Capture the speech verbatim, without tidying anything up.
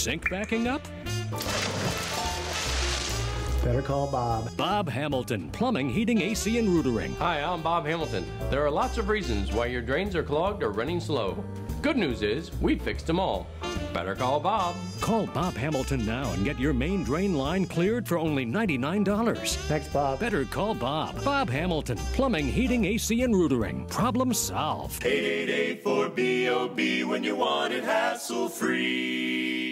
Sink backing up? Better call Bob. Bob Hamilton, Plumbing, Heating, A C, and Rootering. Hi, I'm Bob Hamilton. There are lots of reasons why your drains are clogged or running slow. Good news is, we fixed them all. Better call Bob. Call Bob Hamilton now and get your main drain line cleared for only ninety-nine dollars. Thanks, Bob. Better call Bob. Bob Hamilton, Plumbing, Heating, A C, and Rootering. Problem solved. eight eight eight four B O B when you want it hassle-free.